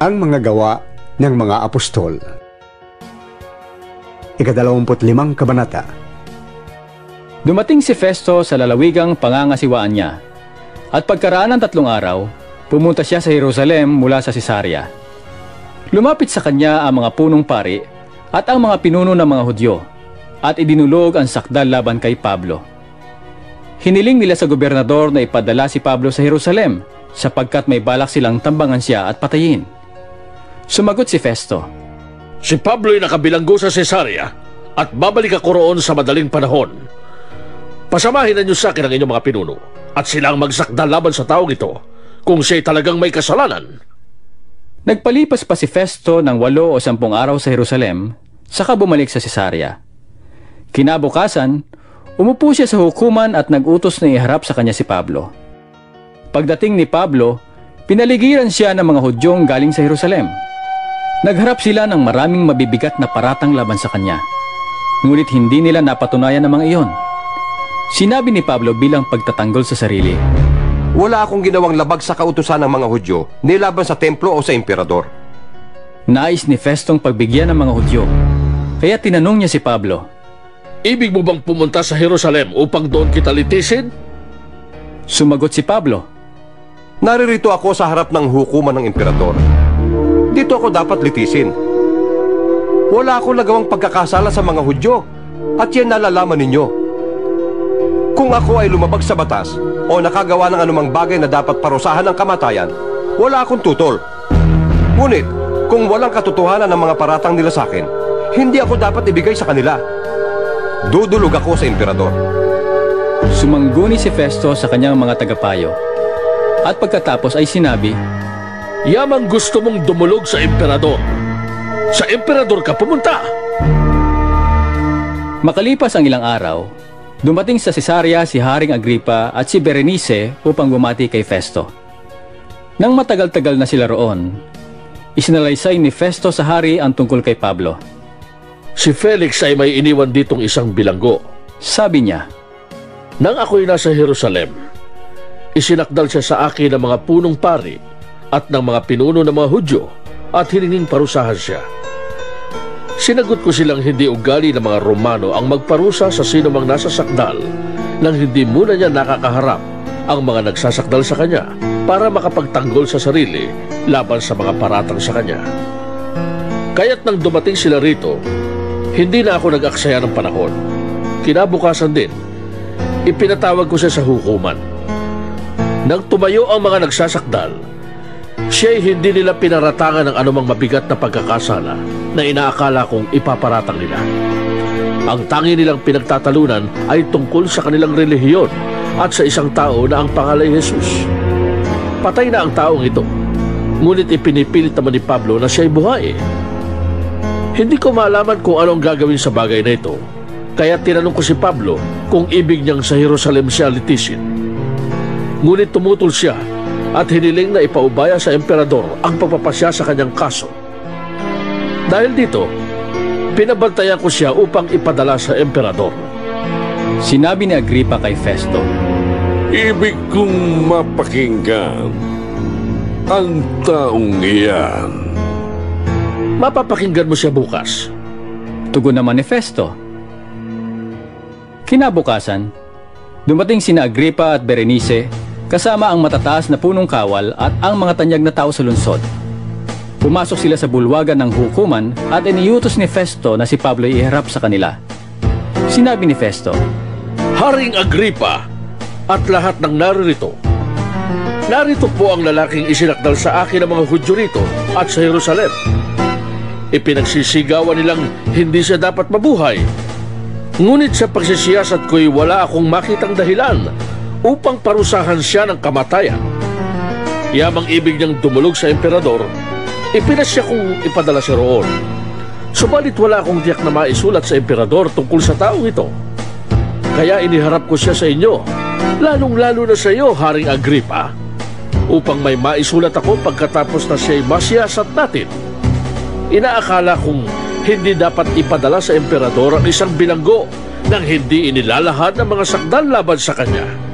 Ang mga gawa ng mga apostol. 25 kabanata. Dumating si Festo sa lalawigang pangangasiwaan niya, at pagkaraan ng 3 araw, pumunta siya sa Jerusalem mula sa Cesarea. Lumapit sa kanya ang mga punong pari at ang mga pinuno ng mga Hudyo, at idinulog ang sakdal laban kay Pablo. Hiniling nila sa gobernador na ipadala si Pablo sa Jerusalem, sapagkat may balak silang tambangan siya at patayin. Sumagot si Festo, Si Pablo'y nakabilanggo sa Cesarea at babalik ako roon sa madaling panahon. Pasamahin na niyo sa akin ang inyong mga pinuno at silang magsakdal laban sa taong ito kung siya'y talagang may kasalanan. Nagpalipas pa si Festo ng 8 o 10 araw sa Jerusalem, saka bumalik sa Cesarea. Kinabukasan, umupo siya sa hukuman at nag-utos na iharap sa kanya si Pablo. Pagdating ni Pablo, pinaligiran siya ng mga Hudyong galing sa Jerusalem. Nagharap sila ng maraming mabibigat na paratang laban sa kanya. Ngunit hindi nila napatunayan ang mga iyon. Sinabi ni Pablo bilang pagtatanggol sa sarili, Wala akong ginawang labag sa kautusan ng mga Hudyo, nilaban sa templo o sa emperador. Nais ni Festong pagbigyan ng mga Hudyo, kaya tinanong niya si Pablo, Ibig mo bang pumunta sa Jerusalem upang doon kita litisin? Sumagot si Pablo, Naririto ako sa harap ng hukuman ng emperador. Dito ako dapat litisin. Wala akong nagawang pagkakasala sa mga Hudyo, at yan nalalaman ninyo. Kung ako ay lumabag sa batas o nakagawa ng anumang bagay na dapat parusahan ng kamatayan, wala akong tutol. Ngunit, kung walang katotohanan ng mga paratang nila sa akin, hindi ako dapat ibigay sa kanila. Dudulog ako sa emperador. Sumangguni si Festo sa kanyang mga tagapayo, at pagkatapos ay sinabi, Yamang gusto mong dumulog sa emperador. Sa emperador ka pumunta. Makalipas ang ilang araw, dumating sa Cesarea si Haring Agripa at si Berenice upang bumati kay Festo. Nang matagal-tagal na sila roon, isinalaysay ni Festo sa hari ang tungkol kay Pablo. Si Felix ay may iniwan ditong isang bilanggo. Sabi niya, Nang ako'y nasa Jerusalem, isinakdal siya sa akin ng mga punong pari at ng mga pinuno ng mga Hudyo at hininging parusahan siya. Sinagot ko silang hindi ugali ng mga Romano ang magparusa sa sino mang nasa sakdal nang hindi muna niya nakakaharap ang mga nagsasakdal sa kanya para makapagtanggol sa sarili laban sa mga paratang sa kanya. Kaya't nang dumating sila rito, hindi na ako nag-aksaya ng panahon. Kinabukasan din, ipinatawag ko siya sa hukuman. Nang tumayo ang mga nagsasakdal, siya'y hindi nila pinaratangan ng anumang mabigat na pagkakasala na inaakala kong ipaparatang nila. Ang tangi nilang pinagtatalunan ay tungkol sa kanilang relihiyon at sa isang tao na ang pangalan Jesus. Patay na ang taong ito, ngunit ipinipilit naman ni Pablo na siya'y buhay. Hindi ko malaman kung anong gagawin sa bagay na ito, kaya tinanong ko si Pablo kung ibig niyang sa Jerusalem siya litisin. Ngunit tumutol siya at hiniling na ipaubaya sa emperador ang pagpapasya sa kanyang kaso. Dahil dito, pinabantayan ko siya upang ipadala sa emperador. Sinabi ni Agripa kay Festo, Ibig kong mapakinggan ang taong iyan. Mapapakinggan mo siya bukas. Tugon naman ni Festo. Kinabukasan, dumating sina Agripa at Berenice kasama ang matataas na punong kawal at ang mga tanyag na tao sa lungsod. Pumasok sila sa bulwagan ng hukuman at iniutos ni Festo na si Pablo iharap sa kanila. Sinabi ni Festo, Haring Agripa at lahat ng naririto, narito po ang lalaking isinakdal sa akin ng mga Hudyo rito at sa Jerusalem. Ipinagsisigawan nilang hindi siya dapat mabuhay. Ngunit sa pagsisiyasat ko'y wala akong makitang dahilan upang parusahan siya ng kamatayan. Yamang ibig niyang dumulog sa emperador, ipinasya kong ipadala siya roon. Subalit wala akong tiyak na maisulat sa emperador tungkol sa taong ito. Kaya iniharap ko siya sa inyo, lalong-lalo na sa iyo, Haring Agripa, upang may maisulat ako pagkatapos na siya'y masiyasat natin. Inaakala kong hindi dapat ipadala sa emperador ang isang bilanggo nang hindi inilalahad ng mga sakdal laban sa kanya.